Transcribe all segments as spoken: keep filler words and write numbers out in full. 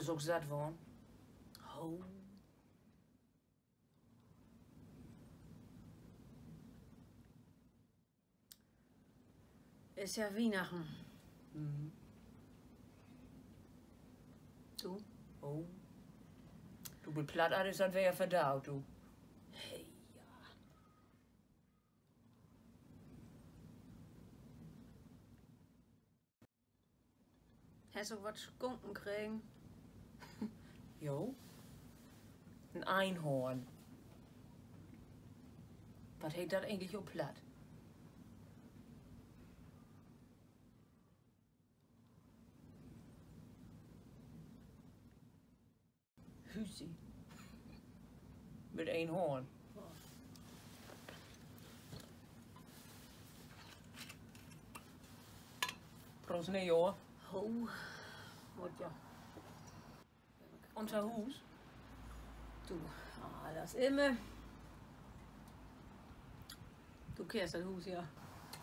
ist auch satt worden. Oh. Ist ja Weihnachten. Mhm. Du? Oh. Du bist platt, alles, das wäre ja verdaut, du. Hey, ja. Hast du was Skunken kriegen? Jo. Ein Einhorn. Was hält das eigentlich auch platt? Hüsi. Mit ein Horn. Prost, ne, joh. Oh, und ja. Unter Hus. Du, ah, das immer. Du kehrst das Hus, ja.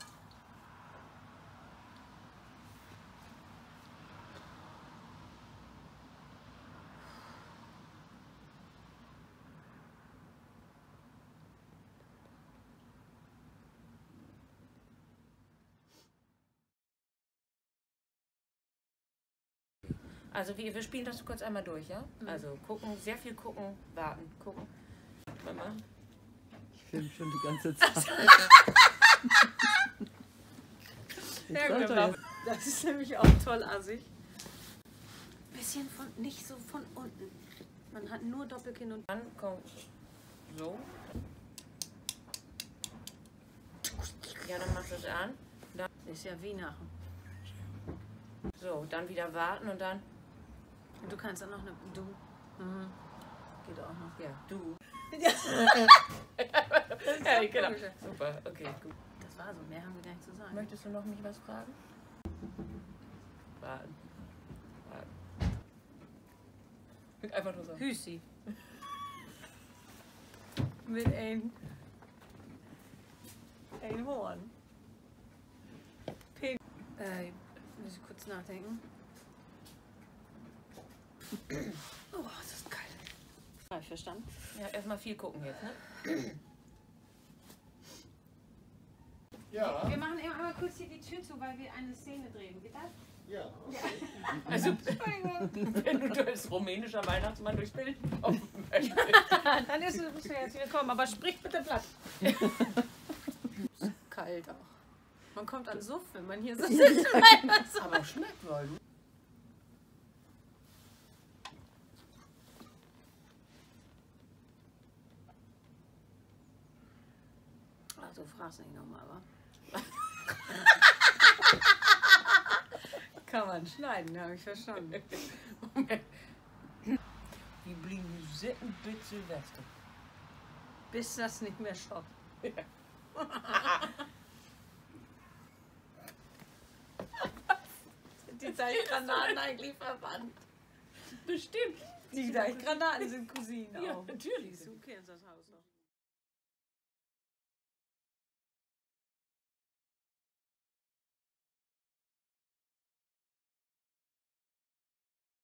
Also wir, wir spielen das kurz einmal durch, ja? Mhm. Also gucken, sehr viel gucken, warten, gucken. Mama. Ich filme schon die ganze Zeit. Ja, Jetzt genau. weiter. Das ist nämlich auch toll assig. Bisschen von, nicht so von unten. Man hat nur Doppelkinn und... Dann kommt so. Ja, dann machst du es an. Dann, Ist ja Weihnachten. so, dann wieder warten und dann. Und du kannst dann noch eine... Du. Mhm. Geht auch noch. Ja, du. Ja. Ja, genau. Super, okay, gut. Das war so, mehr haben wir gar nicht zu sagen. Möchtest du noch mich was fragen? Warten. Warten. Einfach nur so. Hüsi. Mit ein... ein Horn. Pin. Äh, muss ich kurz nachdenken. Oh, das ist kalt. Hab ich verstanden? Ja, erstmal viel gucken jetzt, ne? Ja, Wir machen eben einmal kurz hier die Tür zu, weil wir eine Szene drehen. Geht das? ja. Also, Entschuldigung. wenn du als rumänischer Weihnachtsmann durchs Bild laufen möchtest. Dann ist es, bist du jetzt wieder kommen, aber sprich bitte platt. Kalt auch. Man kommt an Suff, wenn man hier sitzt. Aber schmeckt wohl. Also frag's nicht nochmal, wa? Kann man schneiden, habe ich verstanden. Wie blieben die sitten bis Silvester? Bis das nicht mehr schockt. Sind die Deichgranaten eigentlich verwandt? Bestimmt. Die Deichgranaten sind Cousinen Ja, auch. natürlich. Du kennst das Haus noch.